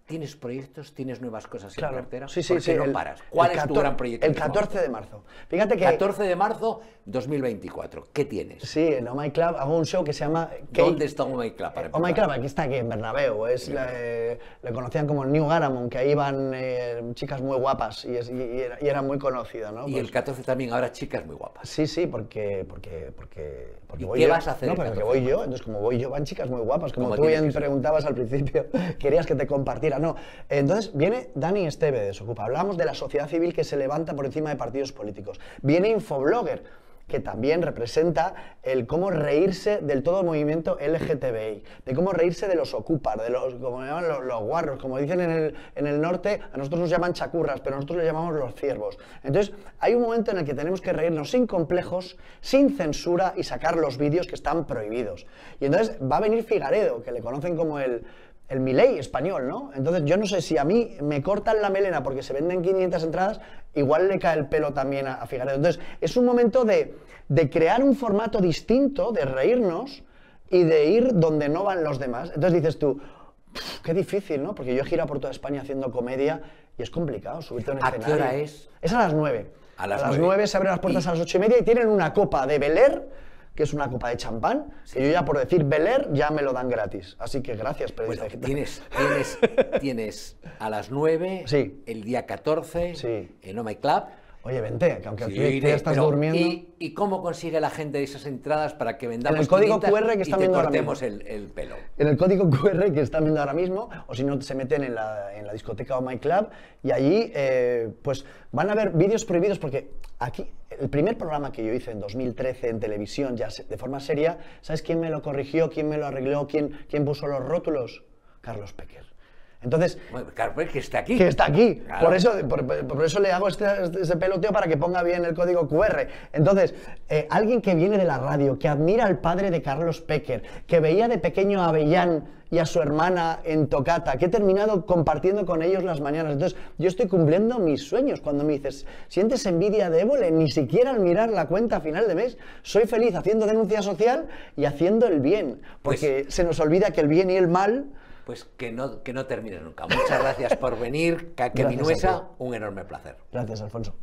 ¿Tienes proyectos? ¿Tienes nuevas cosas Claro. en cartera? Sí, sí, ¿Por qué sí, no paras? ¿Cuál es tu gran proyecto? El 14 de marzo. Fíjate que... 14 de marzo 2024. ¿Qué tienes? Sí, en Oh My Club hago un show que se llama... ¿Dónde está Oh My Club? Oh My Club, aquí está, aquí en Bernabéu. Le conocían como el New Garamond, que ahí iban chicas muy guapas y era muy conocido, ¿no? Y Pues, el 14 también habrá chicas muy guapas. sí, sí, porque ¿Y voy qué yo. vas a hacer No, el pero que 14? voy yo, entonces como voy yo van chicas muy guapas, como Como tú tiene bien que ser. preguntabas al principio, querías que te compartiera, no. Entonces viene Dani Esteve de Desokupa, hablamos de la sociedad civil que se levanta por encima de partidos políticos. Viene Infoblogger, que también representa el cómo reírse del todo el movimiento LGTBI, de cómo reírse de los ocupas, de los, como llaman los guarros, como dicen en el norte, a nosotros nos llaman chacurras, pero nosotros le llamamos los ciervos. Entonces, hay un momento en el que tenemos que reírnos sin complejos, sin censura y sacar los vídeos que están prohibidos. Y entonces va a venir Figaredo, que le conocen como el Milei español, ¿no? Entonces yo no sé si a mí me cortan la melena porque se venden 500 entradas, igual le cae el pelo también a Figaredo. Entonces es un momento de crear un formato distinto, de reírnos y de ir donde no van los demás. Entonces dices tú, qué difícil, ¿no? Porque yo he girado por toda España haciendo comedia y es complicado subirte a un escenario. ¿A qué hora es? Es a las 9. A las 9 se abren las puertas a las 8:30 y tienen una copa de Beler, que es una copa de champán, que yo ya por decir Beler ya me lo dan gratis. Así que gracias, periodista Bueno, tienes a las 9, Sí. el día 14, Sí. en Oh My Club. Oye, vente, que aunque Sí, tú ya estás pero, durmiendo... ¿Y cómo consigue la gente esas entradas para que vendamos En el código 500 QR que están y te viendo ahora cortemos mismo. el pelo? En el código QR que están viendo ahora mismo, o si no se meten en la discoteca Oh My Club, y allí pues van a ver vídeos prohibidos, porque aquí, el primer programa que yo hice en 2013 en televisión, ya de forma seria, ¿sabes quién me lo corrigió, quién me lo arregló, quién puso los rótulos? Carlos Pecker. Entonces, Bueno, claro, pues que está aquí. que está aquí. Claro. Por eso le hago ese peloteo para que ponga bien el código QR. Entonces, alguien que viene de la radio, que admira al padre de Carlos Pecker, que veía de pequeño a Avellán y a su hermana en Tocata, que he terminado compartiendo con ellos las mañanas. Entonces, yo estoy cumpliendo mis sueños. Cuando me dices, ¿sientes envidia de Évole? Ni siquiera al mirar la cuenta a final de mes. Soy feliz haciendo denuncia social y haciendo el bien. Porque se nos olvida que el bien y el mal... Pues que no termine nunca. Muchas gracias por venir, Kake Gracias a Minuesa, ti. un enorme placer. Gracias, Alfonso.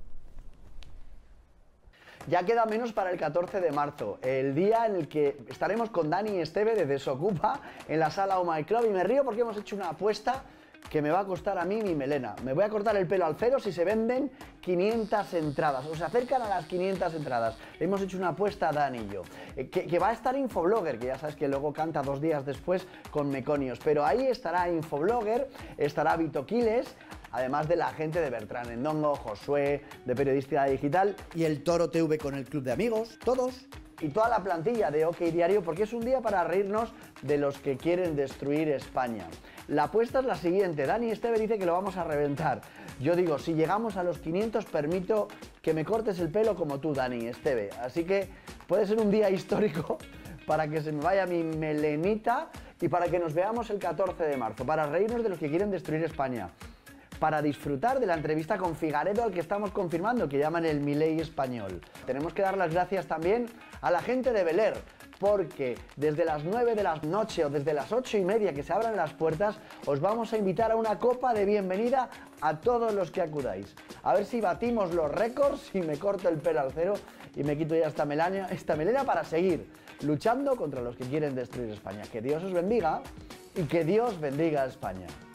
Ya queda menos para el 14 de marzo, el día en el que estaremos con Dani Esteve de Desokupa en la sala Oh My Club, y me río porque hemos hecho una apuesta que me va a costar a mí mi melena. Me voy a cortar el pelo al cero si se venden 500 entradas, o se acercan a las 500 entradas. Hemos hecho una apuesta Dani y yo, que va a estar Infoblogger, que ya sabes que luego canta 2 días después con Meconios, pero ahí estará Infoblogger, estará Vito Quiles, además de la gente de Bertrán Endongo, Josué, de Periodística Digital, y el Toro TV con el Club de Amigos, todos, y toda la plantilla de OK Diario, porque es un día para reírnos de los que quieren destruir España. La apuesta es la siguiente: Dani Esteve dice que lo vamos a reventar. Yo digo, si llegamos a los 500, permito que me cortes el pelo como tú, Dani Esteve. Así que puede ser un día histórico para que se me vaya mi melenita y para que nos veamos el 14 de marzo, para reírnos de los que quieren destruir España, para disfrutar de la entrevista con Figaredo, al que estamos confirmando, que llaman el Milei español. Tenemos que dar las gracias también a la gente de Beler, porque desde las 9 de la noche o desde las 8:30 que se abran las puertas, os vamos a invitar a una copa de bienvenida a todos los que acudáis. A ver si batimos los récords, si me corto el pelo al cero y me quito ya esta melena para seguir luchando contra los que quieren destruir España. Que Dios os bendiga y que Dios bendiga a España.